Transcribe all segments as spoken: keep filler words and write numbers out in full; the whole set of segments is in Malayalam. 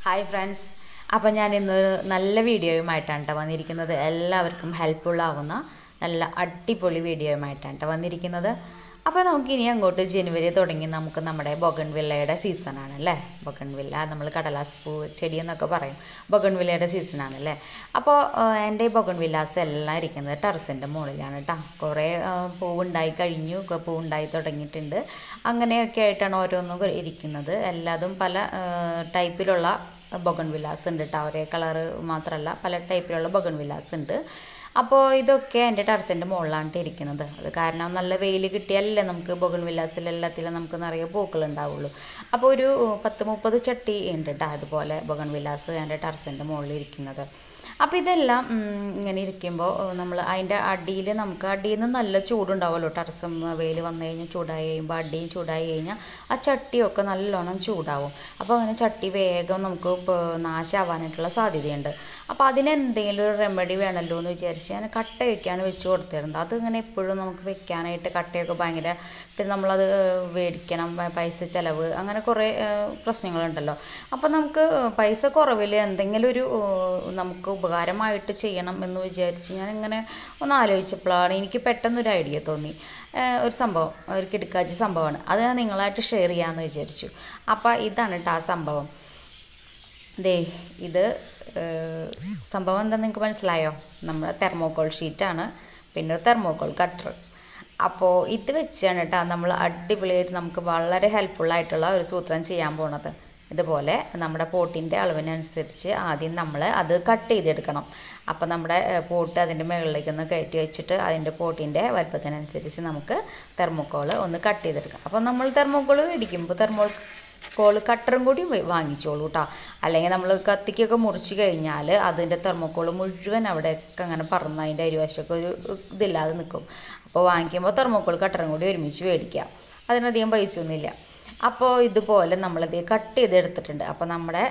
ഹായ് ഫ്രണ്ട്സ്, അപ്പോൾ ഞാൻ ഇന്നൊരു നല്ല വീഡിയോയുമായിട്ടാണ് കേട്ടോ വന്നിരിക്കുന്നത്. എല്ലാവർക്കും ഹെൽപ്ഫുൾ ആവുന്ന നല്ല അടിപൊളി വീഡിയോയുമായിട്ടാണ് കേട്ടോ വന്നിരിക്കുന്നത്. അപ്പോൾ നമുക്കിനി അങ്ങോട്ട് ജനുവരി തുടങ്ങി നമുക്ക് നമ്മുടെ ബൊഗൺവില്ലയുടെ സീസണാണല്ലേ. ബൊഗൺവില്ല നമ്മൾ കടലാസ് പൂ ചെടി എന്നൊക്കെ പറയും. ബൊഗൺവില്ലയുടെ സീസണാണല്ലേ. അപ്പോൾ എൻ്റെ ഈ ബൊഗൺവില്ലാസ് എല്ലാം ഇരിക്കുന്നത് ടെറസിൻ്റെ മുകളിലാണ് കേട്ടോ. കുറേ പൂവുണ്ടായി കഴിഞ്ഞു, പൂവുണ്ടായി തുടങ്ങിയിട്ടുണ്ട്. അങ്ങനെയൊക്കെ ആയിട്ടാണ് ഓരോന്നും ഇരിക്കുന്നത്. എല്ലാതും പല ടൈപ്പിലുള്ള ബൊഗൺവില്ലാസ് ഉണ്ട് കേട്ടോ. ഒരേ കളറ് മാത്രമല്ല, പല ടൈപ്പിലുള്ള ബൊഗൺവില്ലാസ് ഉണ്ട്. അപ്പോൾ ഇതൊക്കെ എൻ്റെ ടെറസിൻ്റെ മുകളിലാണ് ഇരിക്കുന്നത്. അത് കാരണം നല്ല വെയിൽ കിട്ടിയാലല്ലേ നമുക്ക് ബൊഗൺവില്ലാസിൽ എല്ലാത്തിലും നമുക്ക് നിറയെ പൂക്കളുണ്ടാവുള്ളൂ. അപ്പോൾ ഒരു പത്ത് മുപ്പത് ചട്ടി ഉണ്ട് കേട്ടോ അതുപോലെ ബൊഗൺവില്ലാസ് എൻ്റെ ടെറസിൻ്റെ മുകളിൽ ഇരിക്കുന്നത്. അപ്പോൾ ഇതെല്ലാം ഇങ്ങനെ ഇരിക്കുമ്പോൾ നമ്മൾ അതിൻ്റെ അടിയിൽ നമുക്ക് അടിയിൽ നിന്ന് നല്ല ചൂടുണ്ടാവുമല്ലോ. ടെറസും വെയിൽ വന്നു കഴിഞ്ഞാൽ ചൂടായി കഴിയുമ്പോൾ അടിയും ചൂടായി കഴിഞ്ഞാൽ ആ ചട്ടിയൊക്കെ നല്ലോണം ചൂടാവും. അപ്പോൾ അങ്ങനെ ചട്ടി വേഗം നമുക്ക് നാശമാവാനായിട്ടുള്ള സാധ്യതയുണ്ട്. അപ്പോൾ അതിനെന്തെങ്കിലും ഒരു റെമഡി വേണമല്ലോ എന്ന് വിചാരിച്ച് ഞാൻ കട്ട വയ്ക്കാണ് വെച്ച് കൊടുത്തിരുന്നത്. അതിങ്ങനെ എപ്പോഴും നമുക്ക് വെക്കാനായിട്ട് കട്ടയൊക്കെ ഭയങ്കര, പിന്നെ നമ്മളത് മേടിക്കണം, പൈസ ചിലവ്, അങ്ങനെ കുറേ പ്രശ്നങ്ങളുണ്ടല്ലോ. അപ്പോൾ നമുക്ക് പൈസ കുറവിൽ എന്തെങ്കിലും ഒരു നമുക്ക് ഉപകാരമായിട്ട് ചെയ്യണം എന്ന് വിചാരിച്ച് ഞാൻ ഇങ്ങനെ ഒന്ന് ആലോചിച്ചപ്പോഴാണ് എനിക്ക് പെട്ടെന്നൊരു ഐഡിയ തോന്നി. ഒരു സംഭവം, ഒരു കിടുക്കാച്ചി സംഭവമാണ്. അത് ഞാൻ നിങ്ങളായിട്ട് ഷെയർ ചെയ്യാമെന്ന് വിചാരിച്ചു. അപ്പോൾ ഇതാണ് കേട്ടോ ആ സംഭവം. ദേ ഇത് സംഭവം എന്താണെന്ന് നിങ്ങൾക്ക് മനസ്സിലായോ? നമ്മുടെ തെർമോക്കോൾ ഷീറ്റാണ്, പിന്നെ തെർമോക്കോൾ കട്ടർ. അപ്പോൾ ഇത് വെച്ചാണ് കേട്ടോ നമ്മൾ അടിപൊളിയായിട്ട് നമുക്ക് വളരെ ഹെൽപ്ഫുള്ളായിട്ടുള്ള ഒരു സൂത്രം ചെയ്യാൻ പോണത്. ഇതുപോലെ നമ്മുടെ പോട്ടിൻ്റെ അളവിനനുസരിച്ച് ആദ്യം നമ്മൾ അത് കട്ട് ചെയ്തെടുക്കണം. അപ്പോൾ നമ്മുടെ പോട്ട് അതിൻ്റെ മുകളിലേക്ക് ഒന്ന് കയറ്റി വെച്ചിട്ട് അതിൻ്റെ പോട്ടിൻ്റെ വലുപ്പത്തിനനുസരിച്ച് നമുക്ക് തെർമോക്കോൾ ഒന്ന് കട്ട് ചെയ്തെടുക്കാം. അപ്പോൾ നമ്മൾ തെർമോക്കോൾ മേടിക്കുമ്പോൾ തെർമോ കോൾ കട്ടറും കൂടി വാങ്ങിച്ചോളൂ കേട്ടോ. അല്ലെങ്കിൽ നമ്മൾ കത്തിക്കൊക്കെ മുറിച്ച് കഴിഞ്ഞാൽ അതിൻ്റെ തെർമോക്കോൾ മുഴുവൻ അവിടെയൊക്കെ അങ്ങനെ പറന്ന് അതിൻ്റെ അരിവശമൊക്കെ ഒരു ഇതില്ലാതെ നിൽക്കും. അപ്പോൾ വാങ്ങിക്കുമ്പോൾ തെർമോക്കോൾ കട്ടറും കൂടി ഒരുമിച്ച് മേടിക്കാം. അതിനധികം പൈസയൊന്നുമില്ല. അപ്പോൾ ഇതുപോലെ നമ്മളത് കട്ട് ചെയ്തെടുത്തിട്ടുണ്ട്. അപ്പോൾ നമ്മുടെ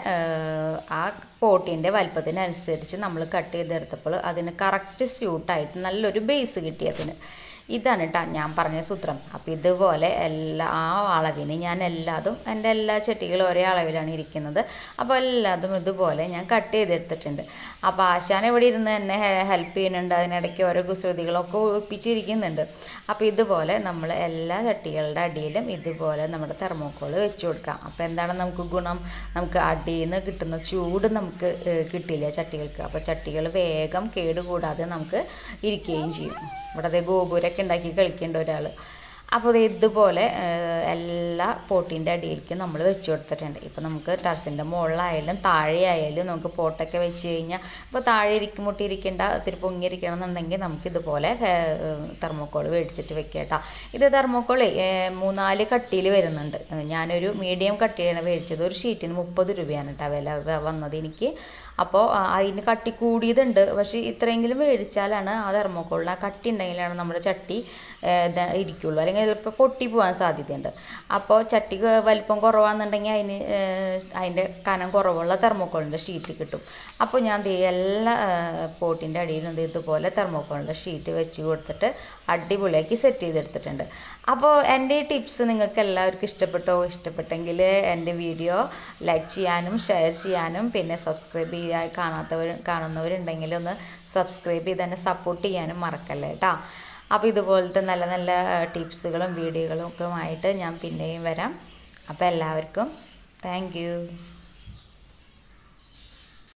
ആ പോട്ടിൻ്റെ വലുപ്പത്തിനനുസരിച്ച് നമ്മൾ കട്ട് ചെയ്തെടുത്തപ്പോൾ അതിന് കറക്റ്റ് സ്യൂട്ടായിട്ട് നല്ലൊരു ബേസ് കിട്ടി. അതിന് ഇതാണ് കേട്ടോ ഞാൻ പറഞ്ഞ സൂത്രം. അപ്പോൾ ഇതുപോലെ എല്ലാ ആ അളവിന് ഞാൻ എല്ലാതും എൻ്റെ എല്ലാ ചെടികളും ഒരേ അളവിലാണ് ഇരിക്കുന്നത്. അപ്പോൾ എല്ലാതും ഇതുപോലെ ഞാൻ കട്ട് ചെയ്തെടുത്തിട്ടുണ്ട്. അപ്പോൾ ആശാൻ ഇവിടെ ഇരുന്ന് എന്നെ ഹെൽപ്പ് ചെയ്യുന്നുണ്ട്. അതിനിടയ്ക്ക് ഓരോ കുസൃതികളൊക്കെ ഒപ്പിച്ചിരിക്കുന്നുണ്ട്. അപ്പോൾ ഇതുപോലെ നമ്മൾ എല്ലാ ചട്ടികളുടെ അടിയിലും ഇതുപോലെ നമ്മുടെ തെർമോക്കോൾ വെച്ച് കൊടുക്കാം. അപ്പോൾ എന്താണ് നമുക്ക് ഗുണം? നമുക്ക് അടിയിൽ നിന്ന് കിട്ടുന്ന ചൂട് നമുക്ക് കിട്ടില്ല ചട്ടികൾക്ക്. അപ്പോൾ ചട്ടികൾ വേഗം കേടുകൂടാതെ നമുക്ക് ഇരിക്കുകയും ചെയ്യും. ഇവിടെ അതേ ഗോപുരമൊക്കെ ഉണ്ടാക്കി കളിക്കേണ്ട ഒരാൾ. അപ്പോൾ ഇതുപോലെ എല്ലാ പോട്ടിൻ്റെ അടിയിലേക്ക് നമ്മൾ വെച്ച് കൊടുത്തിട്ടുണ്ട്. ഇപ്പോൾ നമുക്ക് ടെറസിൻ്റെ മുകളിലായാലും താഴെ ആയാലും നമുക്ക് പോട്ടൊക്കെ വെച്ച് കഴിഞ്ഞാൽ ഇപ്പോൾ താഴെ ഇരിക്കും മുട്ടിയിരിക്കേണ്ട, ഇത്തിരി പൊങ്ങിയിരിക്കണം എന്നുണ്ടെങ്കിൽ നമുക്കിതുപോലെ തെർമോക്കോൾ മേടിച്ചിട്ട് വെക്കാം കേട്ടോ. ഇത് തെർമോക്കോൾ മൂന്നാല് കട്ടിയിൽ വരുന്നുണ്ട്. ഞാനൊരു മീഡിയം കട്ടിയാണ് മേടിച്ചത്. ഒരു ഷീറ്റിന് മുപ്പത് രൂപയാണ് കേട്ടോ വില വന്നത് എനിക്ക്. അപ്പോൾ അതിന് കട്ടി കൂടിയതുണ്ട്. പക്ഷേ ഇത്രയെങ്കിലും മേടിച്ചാലാണ് ആ തെർമോക്കോളിന് ആ കട്ടി ഉണ്ടെങ്കിലാണ് നമ്മുടെ ചട്ടി ഇരിക്കുള്ളൂ. അല്ലെങ്കിൽ ചിലപ്പോൾ പൊട്ടി പോകാൻ സാധ്യതയുണ്ട്. അപ്പോൾ ചട്ടി വലിപ്പം കുറവാണെന്നുണ്ടെങ്കിൽ അതിന് അതിൻ്റെ കനം കുറവുള്ള തെർമോക്കോളിൻ്റെ ഷീറ്റ് കിട്ടും. അപ്പോൾ ഞാൻ എല്ലാ പോട്ടിൻ്റെ അടിയിലും ഇതുപോലെ തെർമോക്കോളിൻ്റെ ഷീറ്റ് വെച്ച് കൊടുത്തിട്ട് അടിപൊളിയാക്കി സെറ്റ് ചെയ്തെടുത്തിട്ടുണ്ട്. അപ്പോൾ എൻ്റെ ഈ ടിപ്സ് നിങ്ങൾക്ക് എല്ലാവർക്കും ഇഷ്ടപ്പെട്ടോ? ഇഷ്ടപ്പെട്ടെങ്കിൽ എൻ്റെ വീഡിയോ ലൈക്ക് ചെയ്യാനും ഷെയർ ചെയ്യാനും പിന്നെ സബ്സ്ക്രൈബ് ചെയ്യാൻ കാണാത്തവർ കാണുന്നവരുണ്ടെങ്കിൽ ഒന്ന് സബ്സ്ക്രൈബ് ചെയ്ത് തന്നെ സപ്പോർട്ട് ചെയ്യാനും മറക്കല്ലേ കേട്ടോ. അപ്പോൾ ഇതുപോലത്തെ നല്ല നല്ല ടിപ്സുകളും വീഡിയോകളും ഒക്കെ ആയിട്ട് ഞാൻ പിന്നെയും വരാം. അപ്പോൾ എല്ലാവർക്കും താങ്ക് യു.